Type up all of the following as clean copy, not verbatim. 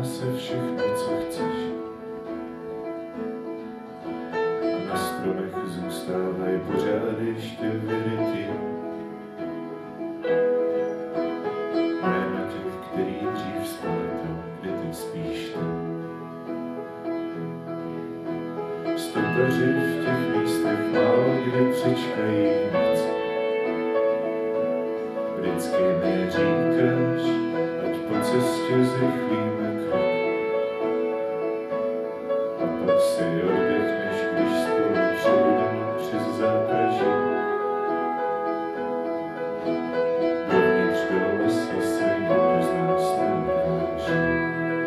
se všechno, co chceš. A na stromech zůstávají pořád ještě vyrytý jména těch, který dřív spletl, kdy ty spíš ty. Stopaři v těch místech málo kdy přečkají noc. Vždycky mi říkáš, ať po cestě zrychlíme krok. A pak si oddechneš, když spolu přejdeme přes zápraží. Dovnitř do lesa se nikdo z nás neukáže.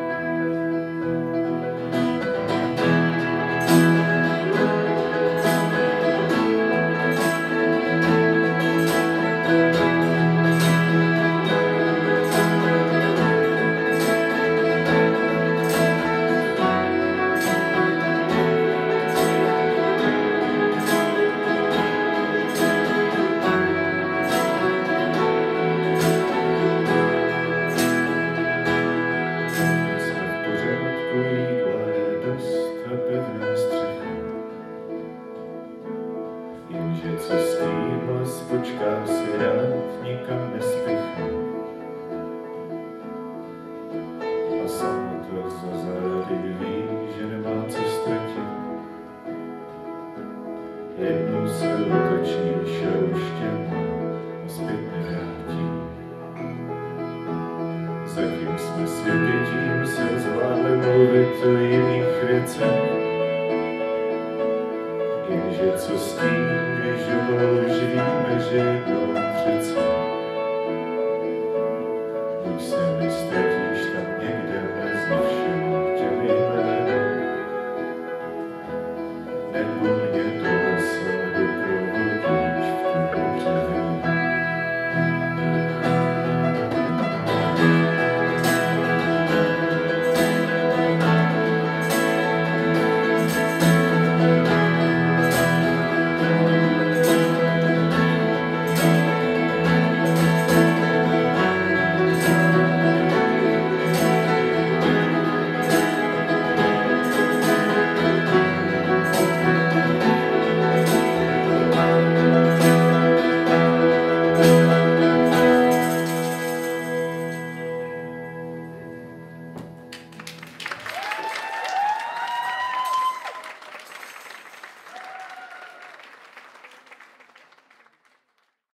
Jenže co s tím, počká si rád, nikam nespěchám. A samota za zády ví, že nemá co ztratit. Jednou se otočí šrouštěm a zpět nevrátí. Zatím jsme s vypětím se zvládli mluvit o jiných věcech. Jenže co s tím, když už víme, že